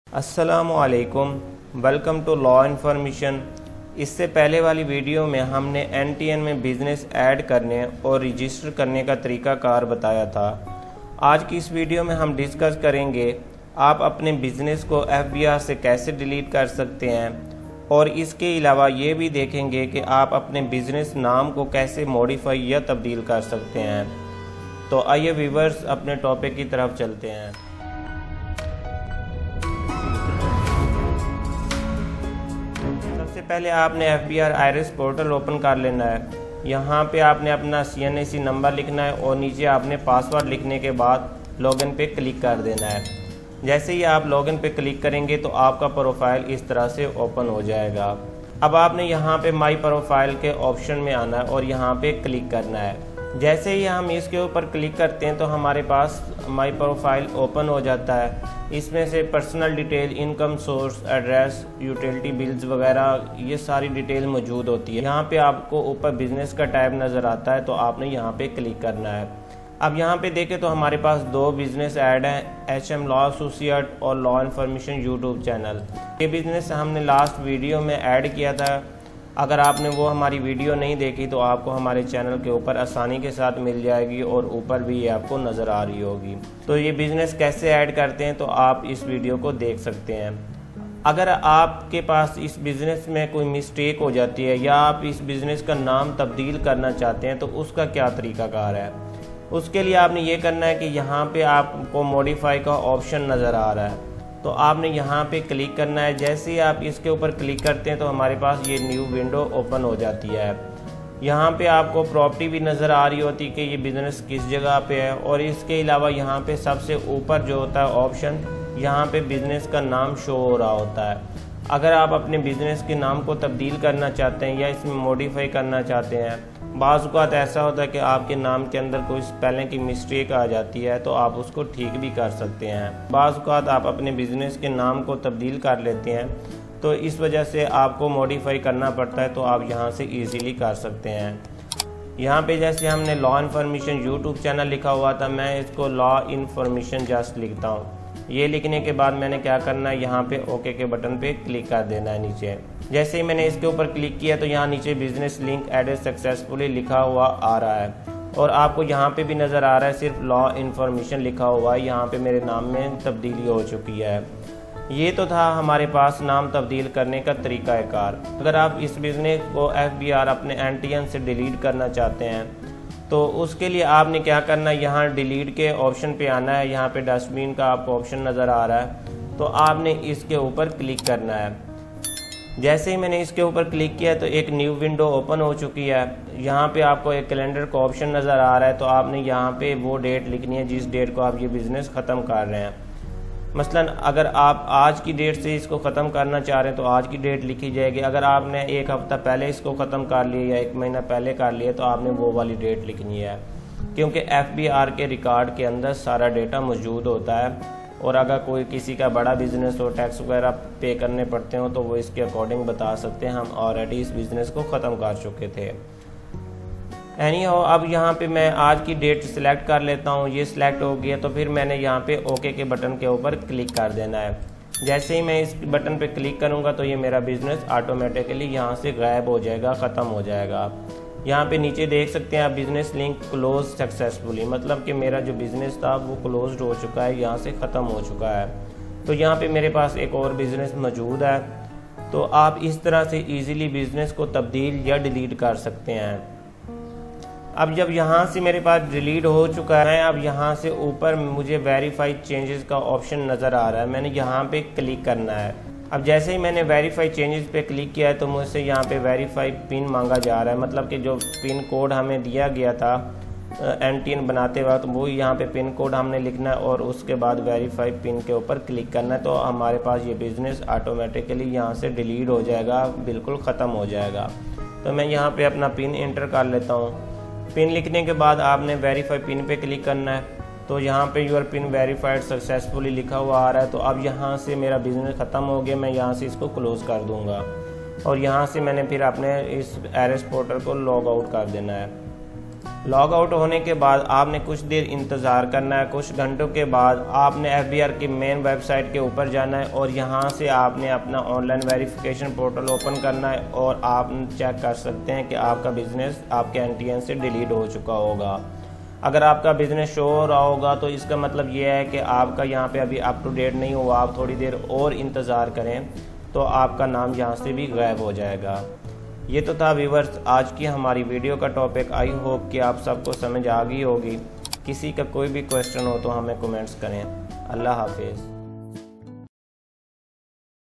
अस्सलामुअलैकुम, welcome to law information. इससे पहले वाली वीडियो में हमने NTN में बिज़नेस ऐड करने और रजिस्टर करने का तरीक़ाकार बताया था। आज की इस वीडियो में हम डिस्कस करेंगे आप अपने बिज़नेस को FBR से कैसे डिलीट कर सकते हैं, और इसके अलावा ये भी देखेंगे कि आप अपने बिज़नेस नाम को कैसे मॉडिफाई या तब्दील कर सकते हैं। तो आइए व्यूअर्स, अपने टॉपिक की तरफ चलते हैं। सबसे पहले आपने FBR आइरिस पोर्टल ओपन कर लेना है। यहाँ पे आपने अपना CNAC नंबर लिखना है और नीचे आपने पासवर्ड लिखने के बाद लॉगिन पे क्लिक कर देना है। जैसे ही आप लॉगिन पे क्लिक करेंगे तो आपका प्रोफाइल इस तरह से ओपन हो जाएगा। अब आपने यहाँ पे माई प्रोफाइल के ऑप्शन में आना है और यहाँ पे क्लिक करना है। जैसे ही हम इसके ऊपर क्लिक करते हैं तो हमारे पास माई प्रोफाइल ओपन हो जाता है। इसमें से personal detail, income source, address, utility bills वगैरह ये सारी डिटेल मौजूद होती है। यहाँ पे आपको ऊपर बिजनेस का टैब नज़र आता है तो आपने यहाँ पे क्लिक करना है। अब यहाँ पे देखें तो हमारे पास दो बिज़नेस ऐड हैं, HM लॉ एसोसिएट और लॉ इन्फॉर्मेशन यूट्यूब चैनल। ये बिज़नेस हमने लास्ट वीडियो में ऐड किया था। अगर आपने वो हमारी वीडियो नहीं देखी तो आपको हमारे चैनल के ऊपर आसानी के साथ मिल जाएगी और ऊपर भी ये आपको नज़र आ रही होगी। तो ये बिज़नेस कैसे ऐड करते हैं तो आप इस वीडियो को देख सकते हैं। अगर आपके पास इस बिज़नेस में कोई मिस्टेक हो जाती है या आप इस बिज़नेस का नाम तब्दील करना चाहते हैं तो उसका क्या तरीक़ाकार है, उसके लिए आपने ये करना है कि यहाँ पे आपको मॉडिफाई का ऑप्शन नज़र आ रहा है तो आपने यहाँ पे क्लिक करना है। जैसे ही आप इसके ऊपर क्लिक करते हैं तो हमारे पास ये न्यू विंडो ओपन हो जाती है। यहाँ पे आपको प्रॉपर्टी भी नज़र आ रही होती है कि ये बिज़नेस किस जगह पे है, और इसके अलावा यहाँ पे सबसे ऊपर जो होता है ऑप्शन, यहाँ पे बिज़नेस का नाम शो हो रहा होता है। अगर आप अपने बिज़नेस के नाम को तब्दील करना चाहते हैं या इसमें मॉडिफाई करना चाहते हैं, बाज़ औक़ात ऐसा होता है कि आपके नाम के अंदर कोई स्पेलिंग की मिस्टेक आ जाती है तो आप उसको ठीक भी कर सकते हैं। बाज़ औक़ात आप अपने बिज़नेस के नाम को तब्दील कर लेते हैं तो इस वजह से आपको मॉडिफाई करना पड़ता है, तो आप यहाँ से ईज़िली कर सकते हैं। यहाँ पे जैसे हमने लॉ इन्फॉर्मेशन यूट्यूब चैनल लिखा हुआ था, मैं इसको लॉ इन्फॉर्मेशन जस्ट लिखता हूँ। ये लिखने के बाद मैंने क्या करना है, यहाँ पे ओके के बटन पे क्लिक कर देना है नीचे। जैसे ही मैंने इसके ऊपर क्लिक किया तो यहाँ नीचे बिजनेस लिंक एडेड सक्सेसफुली लिखा हुआ आ रहा है, और आपको यहाँ पे भी नज़र आ रहा है सिर्फ लॉ इन्फॉर्मेशन लिखा हुआ है। यहाँ पे मेरे नाम में तब्दीली हो चुकी है। ये तो था हमारे पास नाम तब्दील करने का तरीक़ाकार। अगर आप इस बिज़नेस को FBR अपने NTN से डिलीट करना चाहते हैं तो उसके लिए आपने क्या करना है, यहाँ डिलीट के ऑप्शन पे आना है। यहाँ पे डस्टबिन का आपको ऑप्शन नज़र आ रहा है तो आपने इसके ऊपर क्लिक करना है। जैसे ही मैंने इसके ऊपर क्लिक किया तो एक न्यू विंडो ओपन हो चुकी है। यहाँ पे आपको एक कैलेंडर का ऑप्शन नज़र आ रहा है तो आपने यहाँ पे वो डेट लिखनी है जिस डेट को आप ये बिज़नेस ख़त्म कर रहे हैं। मसलन अगर आप आज की डेट से इसको ख़त्म करना चाह रहे हैं तो आज की डेट लिखी जाएगी। अगर आपने एक हफ़्ता पहले इसको ख़त्म कर लिया या एक महीना पहले कर लिया तो आपने वो वाली डेट लिखनी है, क्योंकि FBR के रिकॉर्ड के अंदर सारा डेटा मौजूद होता है। और अगर कोई किसी का बड़ा बिज़नेस हो, टैक्स वगैरह पे करने पड़ते हो तो वो इसके अकॉर्डिंग बता सकते हैं। हम ऑलरेडी इस बिज़नेस को ख़त्म कर चुके थे। अब यहाँ पे मैं आज की डेट सिलेक्ट कर लेता हूँ। ये सिलेक्ट हो गया तो फिर मैंने यहाँ पे ओके के बटन के ऊपर क्लिक कर देना है। जैसे ही मैं इस बटन पे क्लिक करूँगा तो ये मेरा बिज़नेस ऑटोमेटिकली यहाँ से गायब हो जाएगा, ख़त्म हो जाएगा। यहाँ पे नीचे देख सकते हैं आप बिज़नेस लिंक क्लोज सक्सेसफुली, मतलब कि मेरा जो बिज़नेस था वो क्लोज्ड हो चुका है, यहाँ से ख़त्म हो चुका है। तो यहाँ पे मेरे पास एक और बिज़नेस मौजूद है। तो आप इस तरह से इजीली बिज़नेस को तब्दील या डिलीट कर सकते हैं। अब जब यहाँ से मेरे पास डिलीट हो चुका है, अब यहाँ से ऊपर मुझे वेरीफाई चेंजेस का ऑप्शन नज़र आ रहा है, मैंने यहाँ पे क्लिक करना है। अब जैसे ही मैंने वेरीफाई चेंजेस पे क्लिक किया है तो मुझसे यहाँ पे वेरीफाई पिन मांगा जा रहा है, मतलब कि जो पिन कोड हमें दिया गया था NTN बनाते वक्त वो यहाँ पे पिन कोड हमने लिखना है और उसके बाद वेरीफाई पिन के ऊपर क्लिक करना है। तो हमारे पास ये बिज़नेस ऑटोमेटिकली यहाँ से डिलीट हो जाएगा, बिल्कुल ख़त्म हो जाएगा। तो मैं यहाँ पर अपना पिन एंटर कर लेता हूँ। पिन लिखने के बाद आपने वेरीफाई पिन पे क्लिक करना है तो यहाँ पे यूर पिन वेरीफाइड सक्सेसफुली लिखा हुआ आ रहा है। तो अब यहाँ से मेरा बिज़नेस ख़त्म हो गया, मैं यहाँ से इसको क्लोज़ कर दूँगा और यहाँ से मैंने फिर अपने इस आइरिस पोर्टल को लॉग आउट कर देना है। लॉग आउट होने के बाद आपने कुछ देर इंतज़ार करना है। कुछ घंटों के बाद आपने FBR की मेन वेबसाइट के ऊपर जाना है और यहाँ से आपने अपना ऑनलाइन वेरिफिकेशन पोर्टल ओपन करना है और आप चेक कर सकते हैं कि आपका बिज़नेस आपके NTN से डिलीट हो चुका होगा। अगर आपका बिज़नेस शो हो रहा होगा तो इसका मतलब ये है कि आपका यहाँ पे अभी अप टू डेट नहीं हुआ, आप थोड़ी देर और इंतज़ार करें तो आपका नाम यहाँ से भी गायब हो जाएगा। ये तो था व्यूअर्स आज की हमारी वीडियो का टॉपिक। आई होप कि आप सबको समझ आ गई होगी। किसी का कोई भी क्वेश्चन हो तो हमें कमेंट्स करें। अल्लाह हाफिज़।